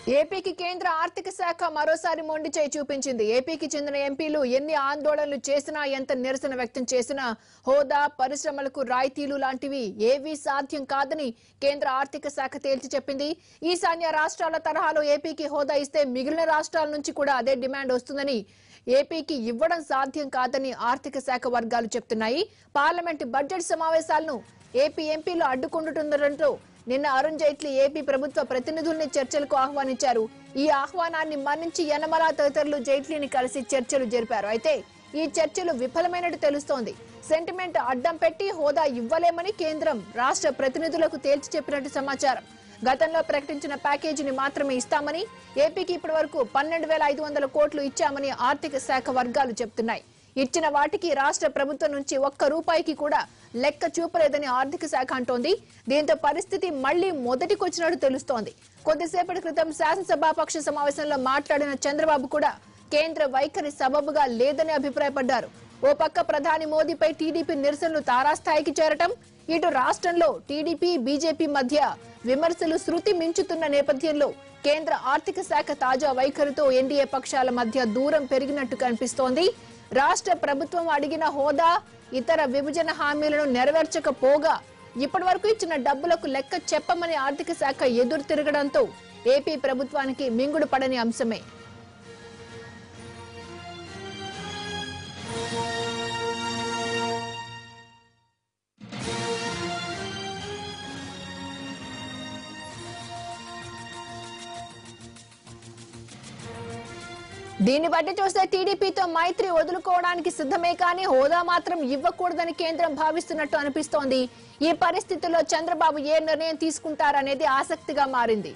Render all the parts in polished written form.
ఏపీకి కేంద్ర ఆర్థిక శాఖ మరోసారి మొండి చేయి చూపించింది. ఏపీకి చెందిన ఎంపీలు ఎన్ని ఆందోళనలు చేసినా, ఎంత నిరసన వ్యక్తం చేసినా హోదా, పరిశ్రమలకు రాయితీలు లాంటివి ఏవీ సాధ్యం కాదని కేంద్ర ఆర్థిక శాఖ తేల్చి చెప్పింది. ఈశాన్య రాష్ట్రాల తరహాలో ఏపీకి హోదా ఇస్తే మిగిలిన రాష్ట్రాల నుంచి కూడా అదే డిమాండ్ వస్తుందని, ఏపీకి ఇవ్వడం సాధ్యం కాదని ఆర్థిక శాఖ వర్గాలు చెప్తున్నాయి. పార్లమెంట్ బడ్జెట్ సమావేశాలను ఏపీ ఎంపీలు అడ్డుకుంటుండటంతో నిన్న అరుణ్ జైట్లీ ఏపీ ప్రభుత్వ ప్రతినిధుల్ని చర్చలకు ఆహ్వానించారు. ఈ ఆహ్వానాన్ని మన్నించి యనమల తదితరులు జైట్లీని కలిసి చర్చలు జరిపారు. అయితే ఈ చర్చలు విఫలమైనట్టు తెలుస్తోంది. సెంటిమెంట్ అడ్డం పెట్టి హోదా ఇవ్వలేమని కేంద్రం రాష్ట్ర ప్రతినిధులకు తేల్చి చెప్పినట్టు సమాచారం. గతంలో ప్రకటించిన ప్యాకేజీని మాత్రమే ఇస్తామని, ఏపీకి ఇప్పటి వరకు 12,500 కోట్లు ఇచ్చామని ఆర్థిక శాఖ వర్గాలు చెప్తున్నాయి. ఇచ్చిన వాటికి రాష్ట్ర ప్రభుత్వం నుంచి ఒక్క రూపాయికి కూడా లెక్క చూపలేదని ఆర్థిక శాఖ అంటోంది. దీంతో పరిస్థితి మళ్లీ మొదటికొచ్చినట్టు తెలుస్తోంది. కొద్దిసేపటి క్రితం శాసనసభాపక్ష సమావేశంలో మాట్లాడిన చంద్రబాబు కూడా కేంద్ర వైఖరి సబబుగా లేదని అభిప్రాయపడ్డారు. ఓ పక్క ప్రధాని మోదీపై టీడీపీ నిరసనలు తారాస్థాయికి చేరటం, ఇటు రాష్ట్రంలో టీడీపీ, బీజేపీ మధ్య విమర్శలు శృతి మించుతున్న నేపథ్యంలో కేంద్ర ఆర్థిక శాఖ తాజా వైఖరితో ఎన్డీఏ పక్షాల మధ్య దూరం పెరిగినట్టు కనిపిస్తోంది. రాష్ట్ర ప్రభుత్వం అడిగిన హోదా, ఇతర విభజన హామీలను నెరవేర్చకపోగా ఇప్పటి వరకు ఇచ్చిన డబ్బులకు లెక్క చెప్పమని ఆర్థిక శాఖ ఎదురు తిరగడంతో ఏపీ ప్రభుత్వానికి మింగుడు పడని అంశమే. దీన్ని బట్టి చూస్తే టీడీపీతో మైత్రి వదులుకోవడానికి సిద్ధమే కానీ హోదా మాత్రం ఇవ్వకూడదని కేంద్రం భావిస్తున్నట్టు అనిపిస్తోంది. ఈ పరిస్థితుల్లో చంద్రబాబు ఏ నిర్ణయం తీసుకుంటారనేది ఆసక్తిగా మారింది.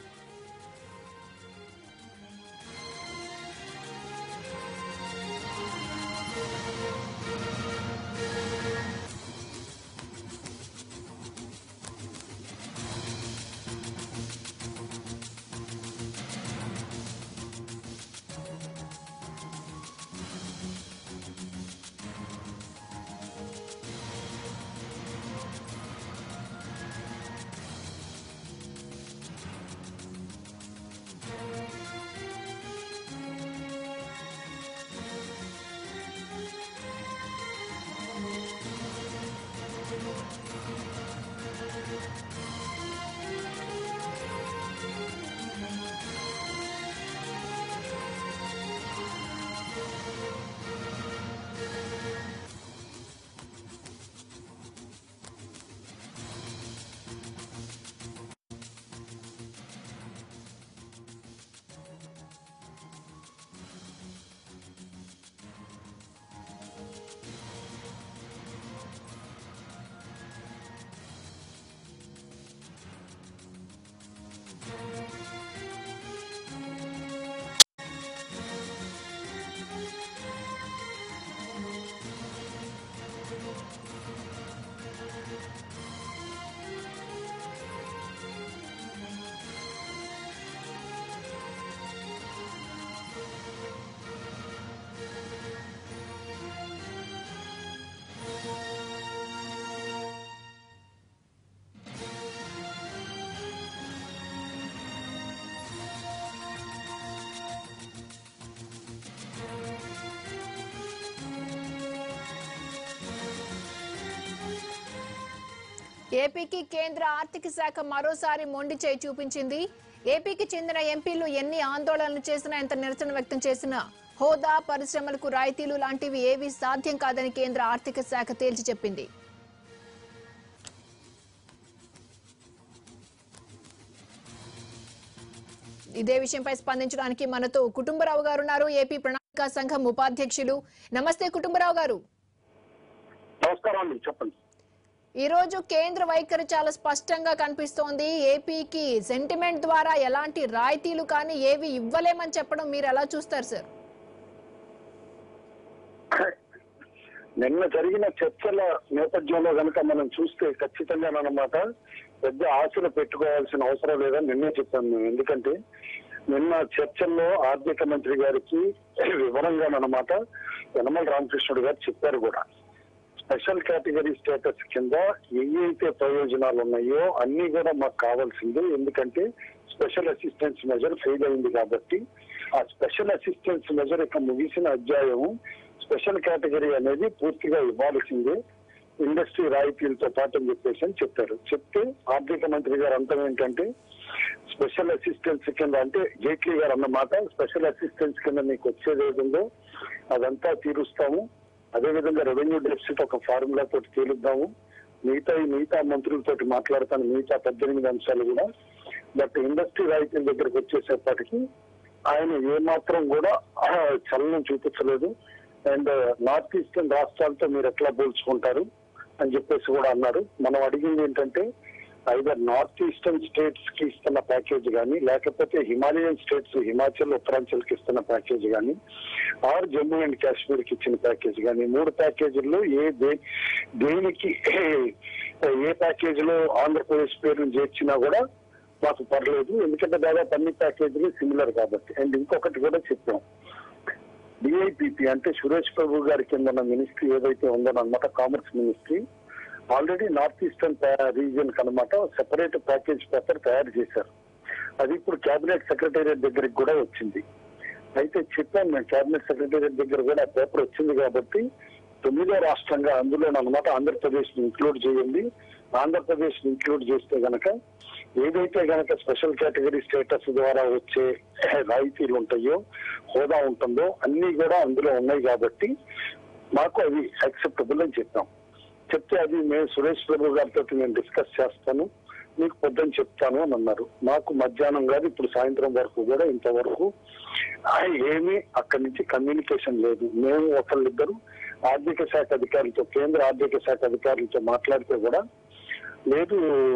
ఏపీకి కేంద్ర ఆర్థిక శాఖ మరోసారి మొండి చేయి చూపించింది. ఏపీకి చెందిన ఎంపీలు ఎన్ని ఆందోళనలు చేసినా, ఎంత నిరసన వ్యక్తం చేసినా హోదా, పరిశ్రమలకు రాయితీలు లాంటివి ఏవీ సాధ్యం కాదని కేంద్ర ఆర్థిక శాఖ తేల్చి చెప్పింది. ఇదే విషయంపై స్పందించడానికి మనతో కుటుంబరావు గారు ఉన్నారు, ఏపీ ప్రణాళిక సంఘం ఉపాధ్యక్షులు. నమస్తే కుటుంబరావు గారు. నమస్కారం అండి, చెప్పండి. ఈ రోజు కేంద్ర వైఖరి చాలా స్పష్టంగా కనిపిస్తోంది. ఏపీకి సెంటిమెంట్ ద్వారా ఎలాంటి రాయితీలు కానీ ఏవి ఇవ్వలేమని చెప్పడం మీరు ఎలా చూస్తారు సార్? నిన్న జరిగిన చర్చల నేపథ్యంలో కనుక మనం చూస్తే ఖచ్చితంగా అన్నమాట పెద్ద ఆశలు పెట్టుకోవాల్సిన అవసరం లేదని నిన్నే చెప్పాను మేము. ఎందుకంటే నిన్న చర్చల్లో ఆర్థిక మంత్రి గారికి వివరంగా అన్నమాట యనమల రామకృష్ణుడు గారు చెప్పారు కూడా. స్పెషల్ కేటగిరీ స్టేటస్ కింద ఏవైతే ప్రయోజనాలు ఉన్నాయో అన్ని కూడా మాకు కావాల్సిందే. ఎందుకంటే స్పెషల్ అసిస్టెన్స్ మెజర్ ఫెయిల్ అయింది కాబట్టి ఆ స్పెషల్ అసిస్టెన్స్ మెజర్ యొక్క ముగిసిన అధ్యాయం స్పెషల్ కేటగిరీ అనేది పూర్తిగా ఇవ్వాల్సిందే ఇండస్ట్రీ రాయితీలతో పాటు అని చెప్పేసి అని చెప్పారు. చెప్తే ఆర్థిక మంత్రి గారు అంతం ఏంటంటే స్పెషల్ అసిస్టెన్స్ కింద అంటే జైట్లీ గారు అన్నమాట స్పెషల్ అసిస్టెన్స్ కింద మీకు వచ్చేది ఏదో అదంతా తీరుస్తాము, అదేవిధంగా రెవెన్యూ డెఫిసిట్ ఒక ఫార్ములా తోటి తీరుద్దాము, మిగతా మంత్రులతోటి మాట్లాడతాను మిగతా 18 అంశాలు కూడా. బట్ ఇండస్ట్రీ రాయితీల దగ్గరకు వచ్చేసేపటికి ఆయన ఏమాత్రం కూడా చలనం చూపించలేదు. అండ్ నార్త్ ఈస్టర్న్ రాష్ట్రాలతో మీరు ఎట్లా పోల్చుకుంటారు అని చెప్పేసి కూడా అన్నారు. మనం అడిగింది ఏంటంటే ఐదర్ నార్త్ ఈస్టర్న్ స్టేట్స్ కి ఇస్తున్న ప్యాకేజ్ కానీ, లేకపోతే హిమాలయన్ స్టేట్స్ హిమాచల్ ఉత్తరాంచల్ కి ఇస్తున్న ప్యాకేజ్ కానీ, ఆర్ జమ్మూ అండ్ కాశ్మీర్ కి ఇచ్చిన ప్యాకేజ్ కానీ, 3 ప్యాకేజీల్లో దేనికి ఏ ప్యాకేజ్ లో ఆంధ్రప్రదేశ్ పేరును చేర్చినా కూడా మాకు పర్లేదు, ఎందుకంటే దాదాపు అన్ని ప్యాకేజీలు సిమిలర్ కాబట్టి. అండ్ ఇంకొకటి కూడా చెప్పాం, డిఐపిపి అంటే సురేష్ ప్రభు గారి కింద ఉన్న మినిస్ట్రీ ఏదైతే ఉందో అన్నమాట commerce ministry already north eastern region కనమాట సెపరేట్ ప్యాకేజ్ పేపర్ తయారు చేశారు. అది ఇప్పుడు కేబినెట్ సెక్రటేరియట్ దగ్గరికి కూడా వచ్చింది. అయితే చెప్పాను మేము కేబినెట్ సెక్రటేరియట్ దగ్గర కూడా ఆ పేపర్ వచ్చింది కాబట్టి 9వ రాష్ట్రంగా అందులో అన్నమాట ఆంధ్రప్రదేశ్ ని ఇంక్లూడ్ చేయండి. ఆంధ్రప్రదేశ్ ని ఇంక్లూడ్ చేస్తే గనక ఏదైతే గనక స్పెషల్ కేటగిరీ స్టేటస్ ద్వారా వచ్చే రాయితీలు ఉంటాయో హోదా ఉంటుందో అన్ని కూడా అందులో ఉన్నాయి కాబట్టి మాకు అది యాక్సెప్టబుల్ అని చెప్పాం. చెప్తే అది మేము సురేష్ ప్రభు గారితో నేను డిస్కస్ చేస్తాను, మీకు పొద్దున్న చెప్తాను అని అన్నారు. నాకు మధ్యాహ్నం కాదు ఇప్పుడు సాయంత్రం వరకు కూడా ఇంతవరకు ఏమీ అక్కడి నుంచి కమ్యూనికేషన్ లేదు. మేము ఒకళ్ళిద్దరు ఆర్థిక శాఖ అధికారులతో కేంద్ర ఆర్థిక శాఖ అధికారులతో మాట్లాడితే కూడా లేదు,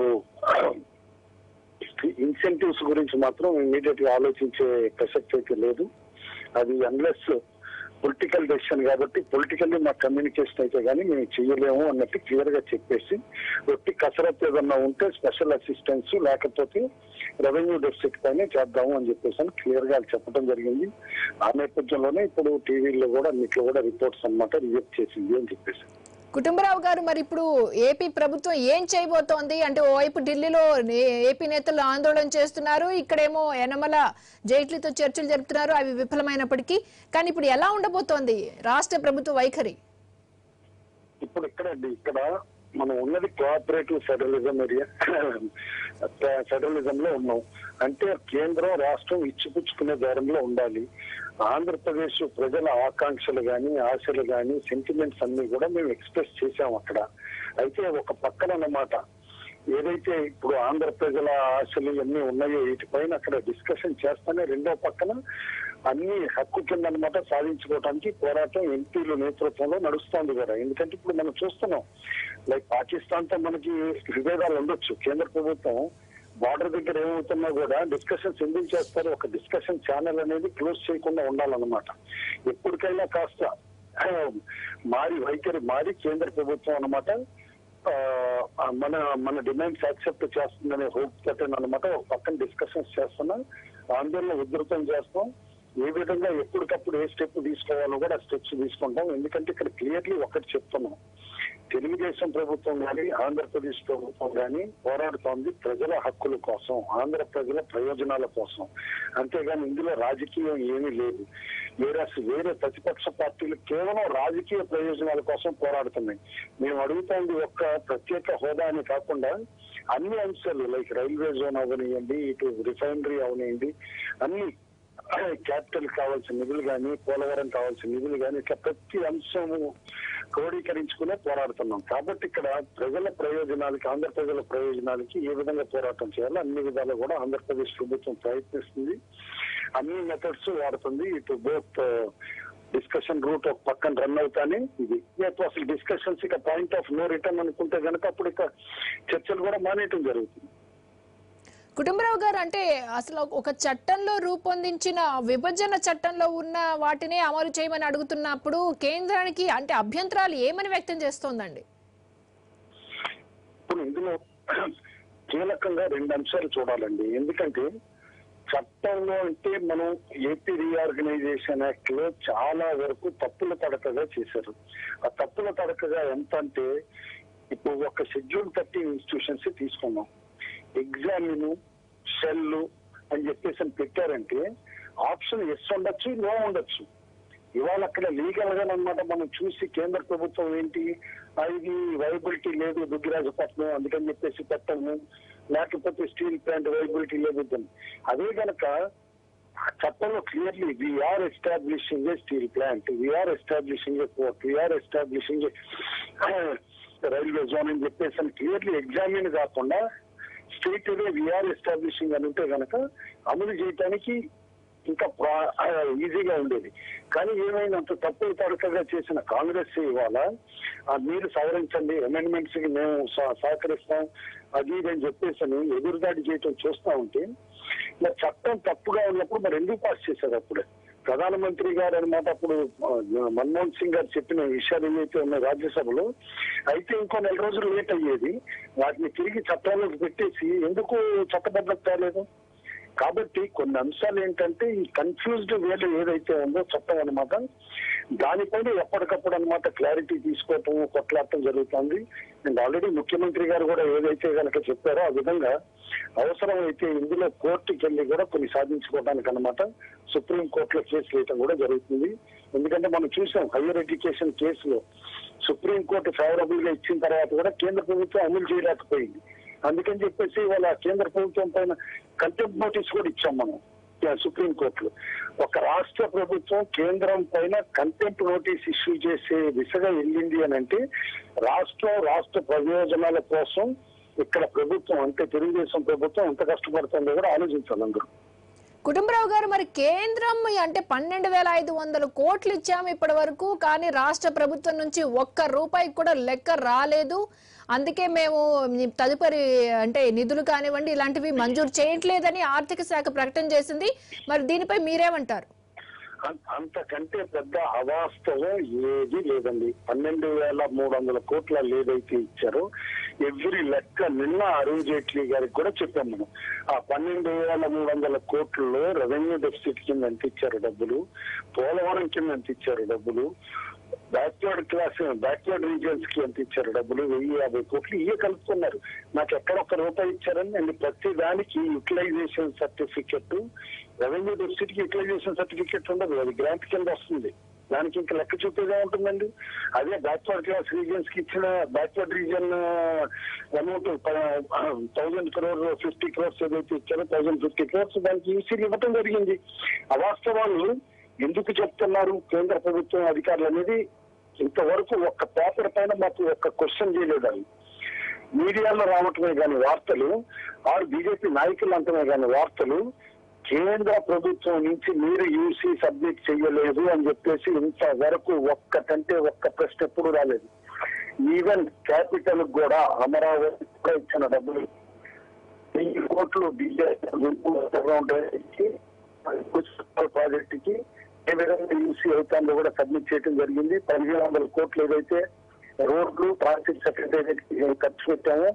ఇన్సెంటివ్స్ గురించి మాత్రం ఇమీడియట్ గా ఆలోచించే ప్రసక్తి అయితే లేదు. అది అన్లెస్ పొలిటికల్ డెసిషన్ కాబట్టి పొలిటికల్లీ మా కమ్యూనికేషన్ అయితే కానీ మేము చెయ్యలేము అన్నట్టు క్లియర్ గా చెప్పేసి ఒట్టి కసరత్తు ఏదన్నా ఉంటే స్పెషల్ అసిస్టెన్స్ లేకపోతే రెవెన్యూ డెఫిసిట్ పైన చేద్దాము అని చెప్పేసి క్లియర్ గా చెప్పడం జరిగింది. ఆ నేపథ్యంలోనే ఇప్పుడు టీవీలో కూడా అన్నిట్లో కూడా రిపోర్ట్స్ అన్నమాట రిజెక్ట్ చేసింది అని చెప్పేసి. కుటుంబరావు గారు, మరి ఇప్పుడు ఏపీ ప్రభుత్వం ఏం చేయబోతోంది అంటే ఓవైపు ఢిల్లీలో ఏపీ నేతలు ఆందోళన చేస్తున్నారు, ఇక్కడేమో యనమల జైట్లీతో చర్చలు జరుపుతున్నారు, అవి విఫలమైనప్పటికీ. కానీ ఇప్పుడు ఎలా ఉండబోతోంది రాష్ట్ర ప్రభుత్వ వైఖరి? ఇప్పుడు ఇక్కడ మనం ఉన్నది కోఆపరేటివ్ ఫెడరలిజం ఏరియా, ఫెడరలిజం లో ఉన్నాం. అంటే కేంద్రం రాష్ట్రం ఇచ్చిపుచ్చుకునే దారంలో ఉండాలి. ఆంధ్రప్రదేశ్ ప్రజల ఆకాంక్షలు గాని ఆశలు గాని సెంటిమెంట్స్ అన్ని కూడా మేము ఎక్స్ప్రెస్ చేశాం అక్కడ. అయితే ఒక పక్కన అన్నమాట ఏదైతే ఇప్పుడు ఆంధ్ర ప్రజల ఆశలు ఇవన్నీ ఉన్నాయో వీటిపైన అక్కడ డిస్కషన్ చేస్తానే రెండో పక్కన అన్ని హక్కు కింద అనమాట సాధించుకోవడానికి పోరాటం ఎంపీల నేతృత్వంలో నడుస్తోంది కదా. ఎందుకంటే ఇప్పుడు మనం చూస్తున్నాం లైక్ పాకిస్తాన్ తో మనకి విభేదాలు ఉండొచ్చు, కేంద్ర ప్రభుత్వం బార్డర్ దగ్గర ఏమవుతున్నా కూడా డిస్కషన్స్ ఎందుకు చేస్తారు, ఒక డిస్కషన్ ఛానల్ అనేది క్లోజ్ చేయకుండా ఉండాలన్నమాట. ఎప్పటికైనా కాస్త వైఖరి మారి కేంద్ర ప్రభుత్వం అన్నమాట మన డిమాండ్స్ యాక్సెప్ట్ చేస్తుందనే హోప్ తోటి అనమాట ఒక పక్కన డిస్కషన్స్ చేస్తున్నాం, ఆందోళన ఉధృతం చేస్తాం. ఏ విధంగా ఎప్పటికప్పుడు ఏ స్టెప్ తీసుకోవాలో కూడా స్టెప్స్ తీసుకుంటాం. ఎందుకంటే ఇక్కడ క్లియర్లీ ఒకటి చెప్తున్నాం, తెలుగుదేశం ప్రభుత్వం కానీ ఆంధ్రప్రదేశ్ ప్రభుత్వం కానీ పోరాడుతోంది ప్రజల హక్కుల కోసం, ఆంధ్ర ప్రజల ప్రయోజనాల కోసం, అంతేగాని ఇందులో రాజకీయం ఏమీ లేదు. వేరే ప్రతిపక్ష పార్టీలు కేవలం రాజకీయ ప్రయోజనాల కోసం పోరాడుతున్నాయి. మేము అడుగుతోంది ఒక్క ప్రత్యేక హోదా అని కాకుండా అన్ని అంశాలు లైక్ రైల్వే జోన్ అవనియండి, ఇటు రిఫైనరీ అవనియండి, అన్ని క్యాపిటల్ కావాల్సిన నిధులు కానీ పోలవరం కావాల్సిన నిధులు కానీ ఇట్లా ప్రతి అంశము క్రోడీకరించుకునే పోరాడుతున్నాం. కాబట్టి ఇక్కడ ప్రజల ప్రయోజనాలకి ఆంధ్ర ప్రజల ప్రయోజనాలకి ఏ విధంగా పోరాటం చేయాలో అన్ని విధాలు కూడా ఆంధ్రప్రదేశ్ ప్రభుత్వం ప్రయత్నిస్తుంది, అన్ని మెథడ్స్ వాడుతుంది. ఇటు బోత్ డిస్కషన్ రూట్ ఒక పక్కన రన్ అవుతానే ఇది అసలు డిస్కషన్స్ ఇక పాయింట్ ఆఫ్ నో రిటర్న్ అనుకుంటే కనుక అప్పుడు ఇక చర్చలు కూడా మానేయటం జరుగుతుంది. కుటుంబరావు గారు, అంటే అసలు ఒక చట్టంలో రూపొందించిన విభజన చట్టంలో ఉన్న వాటినే అమలు చేయమని అడుగుతున్నప్పుడు కేంద్రానికి అంటే అభ్యంతరాలు ఏమని వ్యక్తం చేస్తోందండి? ఇప్పుడు ఇందులో కీలకంగా 2 అంశాలు చూడాలండి. ఎందుకంటే చట్టంలో అంటే మనం ఏపీ రీఆర్గనైజేషన్ యాక్ట్ లో చాలా వరకు తప్పుల తడకగా చేశారు. ఆ తప్పుల తడకగా ఎంత అంటే ఇప్పుడు ఒక షెడ్యూల్ 13 ఇన్స్టిట్యూషన్స్ తీసుకున్నాం, ఎగ్జామిన్, షెల్, అని చెప్పేసి పెట్టారంటే ఆప్షన్ ఎస్ ఉండొచ్చు, నో ఉండొచ్చు. ఇవాళ అక్కడ లీగల్ గా అనమాట మనం చూసి కేంద్ర ప్రభుత్వం ఏంటి ఇది వైబిలిటీ లేదు దుగ్గిరాజపట్నం అందుకని చెప్పేసి పెట్టము, లేకపోతే స్టీల్ ప్లాంట్ వైబిలిటీ లేదు. అదే కనుక చట్టంలో clearly we are establishing a steel plant, we are establishing a port, we are establishing railway zone అని చెప్పేసి క్లియర్లీ ఎగ్జామిన్ కాకుండా స్టేట్ వీఆర్ ఎస్టాబ్లిషింగ్ అని ఉంటే కనుక అమలు చేయడానికి ఇంకా ఈజీగా ఉండేది. కానీ ఏమైనంత తప్పు తడకగా చేసిన కాంగ్రెస్ ఇవాళ మీరు సవరించండి, అమెండ్మెంట్స్ కి మేము సహకరిస్తాం అది ఇది అని చెప్పేసి ఎదురుదాడి చేయటం చూస్తా ఉంటే మరి చట్టం తప్పుగా ఉన్నప్పుడు మరి ఎందుకు పాస్ చేశారు? అప్పుడే ప్రధానమంత్రి గారు అనమాట అప్పుడు మన్మోహన్ సింగ్ గారు చెప్పిన విషయాలు ఏవైతే ఉన్నాయి రాజ్యసభలో అయితే ఇంకో 4 రోజులు లేట్ అయ్యేది, వాటిని తిరిగి చట్టాల్లోకి పెట్టేసి ఎందుకు చట్టబద్ధత కాలేదు? కాబట్టి కొన్ని అంశాలు ఏంటంటే ఈ కన్ఫ్యూజ్డ్ వేలో ఏదైతే ఉందో చట్టం అనమాట దానిపైన ఎప్పటికప్పుడు అనమాట క్లారిటీ తీసుకోవటం కొట్లాడటం జరుగుతుంది. అండ్ ఆల్రెడీ ముఖ్యమంత్రి గారు కూడా ఏదైతే కనుక చెప్పారో ఆ విధంగా అవసరం అయితే ఇందులో కోర్టుకి వెళ్ళి కూడా కొన్ని సాధించుకోవడానికి అనమాట సుప్రీం కోర్టులో కేసులు వేయటం కూడా జరుగుతుంది. ఎందుకంటే మనం చూసాం హైయర్ ఎడ్యుకేషన్ కేసులో సుప్రీం కోర్టు ఫేవరబుల్ గా ఇచ్చిన తర్వాత కూడా కేంద్ర ప్రభుత్వం అమలు చేయలేకపోయింది. అందుకని చెప్పేసి వాళ్ళ కేంద్ర ప్రభుత్వం పైన కంటెంప్ట్ నోటీస్ కూడా ఇచ్చాం మనం సుప్రీం కోర్టులో. ఒక రాష్ట్ర ప్రభుత్వం కేంద్రం పైన కంటెంప్ట్ నోటీస్ ఇష్యూ చేసే దిశగా వెళ్ళింది అని అంటే రాష్ట్ర ప్రయోజనాల కోసం ఇక్కడ ప్రభుత్వం అంటే తెలుగుదేశం ప్రభుత్వం ఎంత కష్టపడుతుందో కూడా ఆలోచించాలి అందరూ. కుటుంబరావు గారు, మరి కేంద్రం అంటే 12,500 కోట్లు ఇచ్చాము ఇప్పటి వరకు, కానీ రాష్ట్ర ప్రభుత్వం నుంచి ₹1 కూడా లెక్క రాలేదు. అందుకే మేము తదుపరి అంటే నిధులు కానివ్వండి ఇలాంటివి మంజూరు చేయట్లేదని ఆర్థిక శాఖ ప్రకటన చేసింది. మరి దీనిపై మీరేమంటారు? అంతకంటే పెద్ద అవాస్తవం ఏది లేదండి. 12,300 కోట్ల ఏదైతే ఇచ్చారో ఎవ్రీ లెక్క నిన్న అరుణ్ జైట్లీ గారికి కూడా చెప్పాం మనం. ఆ 12,300 కోట్లలో రెవెన్యూ డెఫిసిట్ కింద ఎంత ఇచ్చారు డబ్బులు, పోలవరం కింద ఎంత ఇచ్చారు డబ్బులు, బ్యాక్వర్డ్ రీజియన్స్ కి ఎంత ఇచ్చారు డబ్బులు, 1,050 కోట్లు ఇవే కలుపుకున్నారు. నాకు ఎక్కడ ₹1 ఇచ్చారని నేను ప్రతి దానికి యూటిలైజేషన్ సర్టిఫికెట్, రెవెన్యూ డెఫిసిట్ కి యూటిలైజేషన్ సర్టిఫికెట్ ఉండదు, అది గ్రాంట్ కింద వస్తుంది. దానికి ఇంకా లెక్క చూపేగా ఉంటుందండి. అదే బ్యాక్వర్డ్ క్లాస్ రీజియన్స్ కి ఇచ్చిన backward region amount 1,000 crores 50 crores ఏదైతే ఇచ్చారో 1,050 crores దానికి ఈసీలు ఇవ్వటం జరిగింది. అవాస్తవాలు ఎందుకు చెప్తున్నారు కేంద్ర ప్రభుత్వం అధికారులు అనేది ఇంతవరకు ఒక్క పేపర్ పైన మాకు ఒక్క క్వశ్చన్ చేయలేదు. అవి మీడియాలో రావటమే కానీ వార్తలు, ఆరు బీజేపీ నాయకులు అంటమే కానీ వార్తలు, కేంద్ర ప్రభుత్వం నుంచి మీరు యూసీ సబ్మిట్ చేయలేదు అని చెప్పేసి ఇంతవరకు ఒక్కటంటే ఒక్క ప్రశ్న ఎప్పుడు రాలేదు. ఈవెన్ క్యాపిటల్ కూడా అమరావతి కూడా ఇచ్చిన డబ్బులు 1000 కోట్లు బీజేపీ ప్రాజెక్ట్ కి ఏ విధంగా యూసీ అవుతాందో కూడా సబ్మిట్ చేయడం జరిగింది. 1,500 కోట్లు ఏదైతే రోడ్లు ట్రాన్సిట్ సెక్రటేరియట్ ఖర్చు పెట్టామో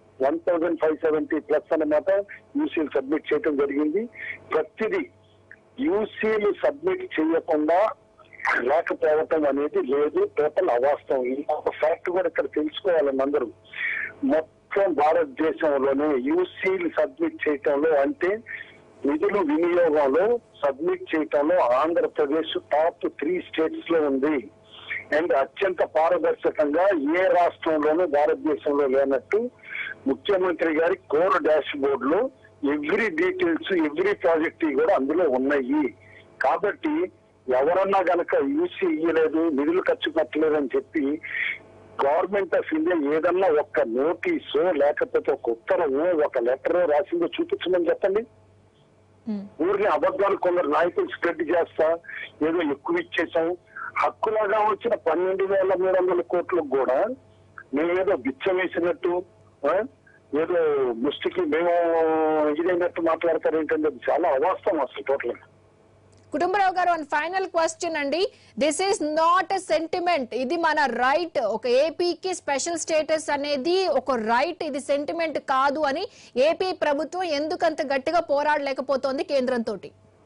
1,570+ అన్నమాట యూసీలు సబ్మిట్ చేయడం జరిగింది. ప్రతిదీ యూసీలు సబ్మిట్ చేయకుండా లేకపోవటం అనేది లేదు, టోటల్ అవాస్తవం. ఇంకొక ఫ్యాక్ట్ కూడా ఇక్కడ తెలుసుకోవాలని అందరూ, మొత్తం భారతదేశంలోనే యూసీలు సబ్మిట్ చేయటంలో అంటే నిధులు వినియోగంలో సబ్మిట్ చేయటంలో ఆంధ్రప్రదేశ్ టాప్ 3 స్టేట్స్ లో ఉంది. అండ్ అత్యంత పారదర్శకంగా ఏ రాష్ట్రంలోనూ భారతదేశంలో లేనట్టు ముఖ్యమంత్రి గారి కోర్ డాష్ బోర్డ్ లో ఎవ్రీ డీటెయిల్స్ ఎవ్రీ ప్రాజెక్ట్ కూడా అందులో ఉన్నాయి. కాబట్టి ఎవరన్నా గనక యూసీ ఇయ్యలేదు, నిధులు ఖర్చు పెట్టలేదు అని చెప్పి గవర్నమెంట్ ఆఫ్ ఇండియా ఏదన్నా ఒక్క నోటీసో లేకపోతే ఒక ఉత్తరవో ఒక లెటర్ రాసిందో చూపించమని చెప్పండి. ఊరిని అబద్ధాలు కొందరు నాయకులు స్ప్రెడ్ చేస్తా ఏదో ఎక్కువ ఇచ్చేసాం. హక్కులాగా వచ్చిన 12,300 కోట్లకు కూడా మేమేదో బిచ్చం వేసినట్టు ఏదో ముష్టికి మేము ఇదైనట్టు మాట్లాడతారు ఏంటంటే చాలా అవాస్తవం అసలు టోటల్. కుటుంబరావు గారు, వన్ ఫైనల్ క్వశ్చన్ అండి. This is not a sentiment, ఇది మన రైట్. ఒక ఏపీకి స్పెషల్ స్టేటస్ అనేది ఒక రైట్, ఇది సెంటిమెంట్ కాదు అని ఏపీ ప్రభుత్వం ఎందుకంత గట్టిగా పోరాడలేకపోతోంది కేంద్రంతో?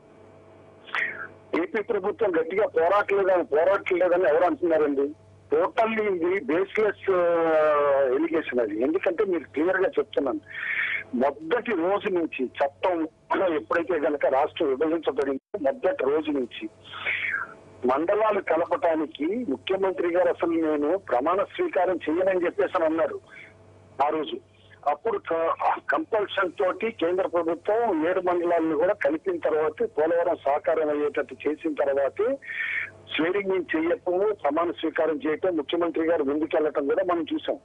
ఏపీ ప్రభుత్వం గట్టిగా పోరాటలేదని ఎవరు అంటున్నారండి? టోటల్లీ ఇది బేస్లెస్ ఎలిగేషన్ అది. ఎందుకంటే మీరు క్లియర్ గా చెప్తున్నాను, మొదటి రోజు నుంచి చట్టం ఎప్పుడైతే గనక రాష్ట్రం విభజించబడిందో మొదటి రోజు నుంచి మండలాలు కలపటానికి ముఖ్యమంత్రి గారు అసలు నేను ప్రమాణ స్వీకారం చేయనని చెప్పేసి అన్నారు ఆ రోజు. అప్పుడు కంపల్షన్ తోటి కేంద్ర ప్రభుత్వం 7 మండలాలను కూడా కలిపిన తర్వాత పోలవరం సాకారం అయ్యేటట్టు చేసిన తర్వాతే స్వేరింగ్ చేయటం ప్రమాణ స్వీకారం చేయటం ముఖ్యమంత్రి గారు ముందుకెళ్లటం కూడా మనం చూసాం.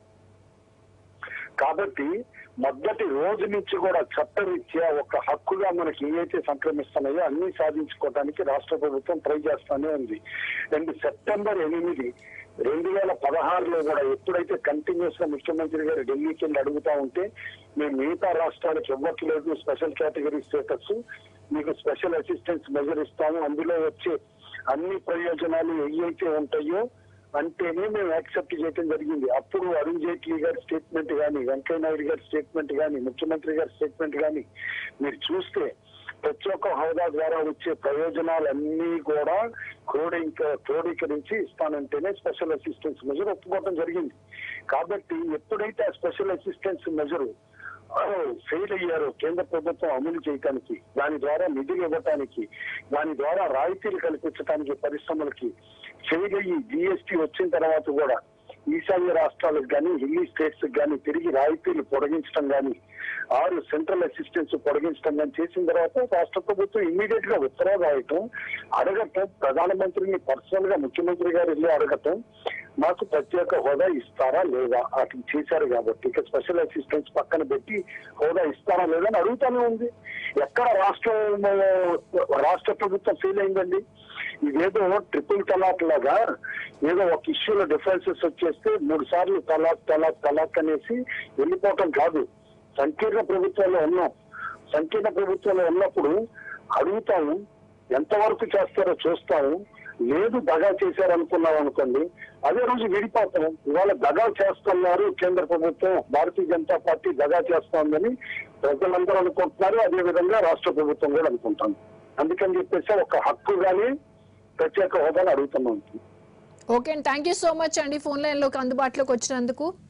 కాబట్టి మొదటి రోజు నుంచి కూడా చట్టరీత్యా ఒక హక్కుగా మనకి ఏవైతే సంక్రమిస్తున్నాయో అన్ని సాధించుకోవడానికి రాష్ట్ర ప్రభుత్వం ట్రై చేస్తానే ఉంది. అండ్ సెప్టెంబర్ 8, 2016లో కూడా ఎప్పుడైతే కంటిన్యూస్ గా ముఖ్యమంత్రి గారు ఢిల్లీకి వెళ్ళి అడుగుతా ఉంటే మేము మిగతా రాష్ట్రాలకు ఇవ్వట్లేదు స్పెషల్ కేటగిరీ స్టేటస్, మీకు స్పెషల్ అసిస్టెన్స్ మెజర్ ఇస్తాము, అందులో వచ్చే అన్ని ప్రయోజనాలు ఏవైతే ఉంటాయో అంటేనే మేము యాక్సెప్ట్ చేయడం జరిగింది. అప్పుడు అరుణ్ జైట్లీ గారి స్టేట్మెంట్ కానీ, వెంకయ్య నాయుడు గారి స్టేట్మెంట్ కానీ, ముఖ్యమంత్రి గారి స్టేట్మెంట్ కానీ మీరు చూస్తే ప్రత్యేక హోదా ద్వారా వచ్చే ప్రయోజనాలన్నీ కూడా క్రోడీకరించి ఇస్తానంటేనే స్పెషల్ అసిస్టెన్స్ మెజర్ ఒప్పుకోవడం జరిగింది. కాబట్టి ఎప్పుడైతే ఆ స్పెషల్ అసిస్టెన్స్ మెజర్ ఫెయిల్ అయ్యారో కేంద్ర ప్రభుత్వం అమలు చేయడానికి, దాని ద్వారా నిధులు ఇవ్వటానికి, దాని ద్వారా రాయితీలు కల్పించడానికి పరిశ్రమలకి ఫెయిల్ అయ్యి జిఎస్టీ వచ్చిన తర్వాత కూడా ఈశాన్య రాష్ట్రాలకు కానీ ఢిల్లీ స్టేట్స్ కానీ తిరిగి రాయితీలు పొడిగించడం కానీ 6 సెంట్రల్ అసిస్టెన్స్ పొడిగించడం కానీ చేసిన తర్వాత రాష్ట్ర ప్రభుత్వం ఇమ్మీడియట్ గా ఉత్తరాలు రాయటం, అడగటం, ప్రధానమంత్రిని పర్సనల్ గా ముఖ్యమంత్రి గారు వెళ్ళి అడగటం, మాకు ప్రత్యేక హోదా ఇస్తారా లేదా అట్లా చేశారు. కాబట్టి ఇక స్పెషల్ అసిస్టెన్స్ పక్కన పెట్టి హోదా ఇస్తారా లేదా అని అడుగుతానే ఉంది. ఎక్కడ రాష్ట్ర ప్రభుత్వం ఫెయిల్ అయిందండి? ఇదేదో ట్రిపుల్ తలాక్ లాగా ఏదో ఒక ఇష్యూలో డిఫరెన్సెస్ వచ్చేస్తే 3 సార్లు తలాక్ అనేసి వెళ్ళిపోవటం కాదు. సంకీర్ణ ప్రభుత్వంలో ఉన్నాం. సంకీర్ణ ప్రభుత్వంలో ఉన్నప్పుడు అడుగుతాము, ఎంతవరకు చేస్తారో చూస్తాము. లేదు దగా చేశారనుకున్నాం అనుకోండి, అదే రోజు విడిపోతాం. ఇవాళ దగా చేస్తున్నారు కేంద్ర ప్రభుత్వం, భారతీయ జనతా పార్టీ దగా చేస్తోందని ప్రజలందరూ అనుకుంటున్నారు. అదే విధంగా రాష్ట్ర ప్రభుత్వం కూడా అనుకుంటాం. అందుకని చెప్పేసి ఒక హక్కు కానీ ప్రత్యేక హోదాను అడుగుతున్నాం. ఓకే అండి, థ్యాంక్ యూ సో మచ్ అండి ఫోన్ లైన్ లోకి అందుబాటులోకి వచ్చినందుకు.